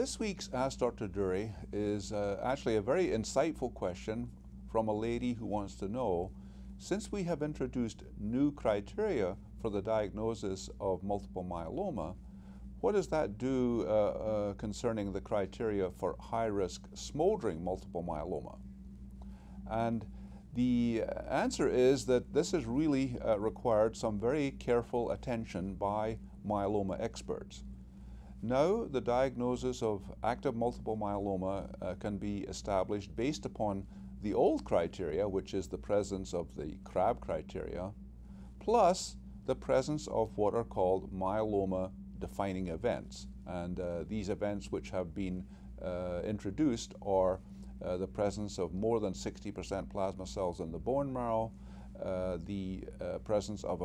This week's Ask Dr. Durie is actually a very insightful question from a lady who wants to know, since we have introduced new criteria for the diagnosis of multiple myeloma, what does that do concerning the criteria for high-risk smoldering multiple myeloma? And the answer is that this has really required some very careful attention by myeloma experts. Now, the diagnosis of active multiple myeloma can be established based upon the old criteria, which is the presence of the CRAB criteria, plus the presence of what are called myeloma-defining events. And these events which have been introduced are the presence of more than 60% plasma cells in the bone marrow, the presence of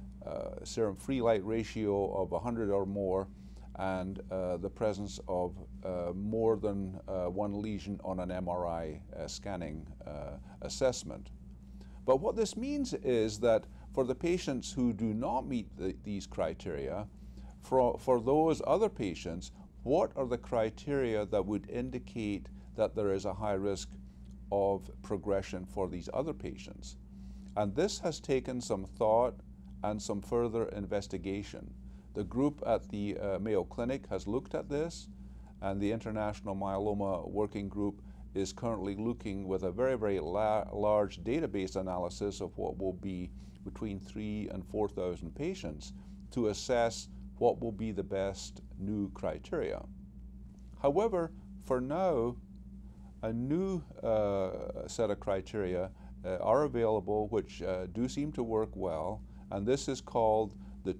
a serum free light ratio of 100 or more, and the presence of more than one lesion on an MRI scanning assessment. But what this means is that for the patients who do not meet these criteria, for those other patients, what are the criteria that would indicate that there is a high risk of progression for these other patients? And this has taken some thought and some further investigation. The group at the Mayo Clinic has looked at this, and the International Myeloma Working Group is currently looking with a very large database analysis of what will be between 3,000 and 4,000 patients to assess what will be the best new criteria. However, for now, a new set of criteria are available which do seem to work well, and this is called the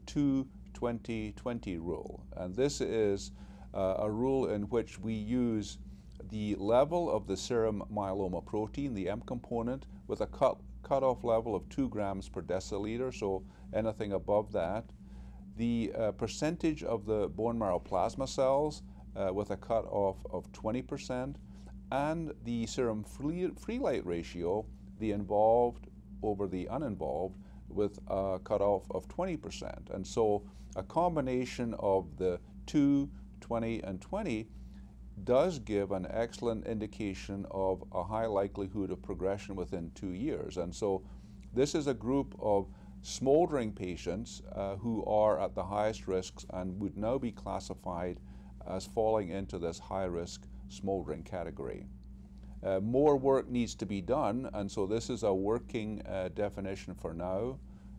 2-20-20 rule. And this is a rule in which we use the level of the serum myeloma protein, the M component, with a cutoff level of 2 grams per deciliter, so anything above that. The percentage of the bone marrow plasma cells with a cutoff of 20%, and the serum free light ratio, the involved over the uninvolved, with a cutoff of 20%. And so a combination of the 2, 20, and 20 does give an excellent indication of a high likelihood of progression within 2 years. And so this is a group of smoldering patients who are at the highest risks and would now be classified as falling into this high-risk smoldering category. More work needs to be done, and so this is a working definition for now.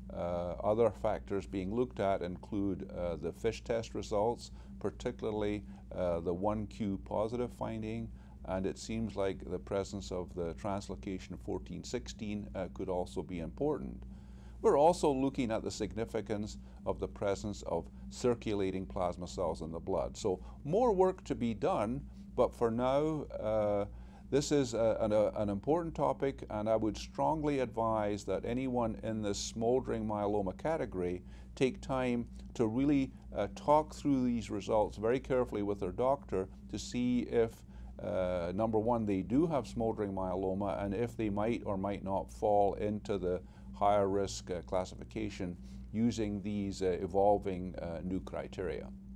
Other factors being looked at include the FISH test results, particularly the 1Q positive finding, and it seems like the presence of the translocation 1416 could also be important. We're also looking at the significance of the presence of circulating plasma cells in the blood. So more work to be done, but for now, this is an important topic, and I would strongly advise that anyone in this smoldering myeloma category take time to really talk through these results very carefully with their doctor to see if, number one, they do have smoldering myeloma, and if they might or might not fall into the higher risk classification using these evolving new criteria.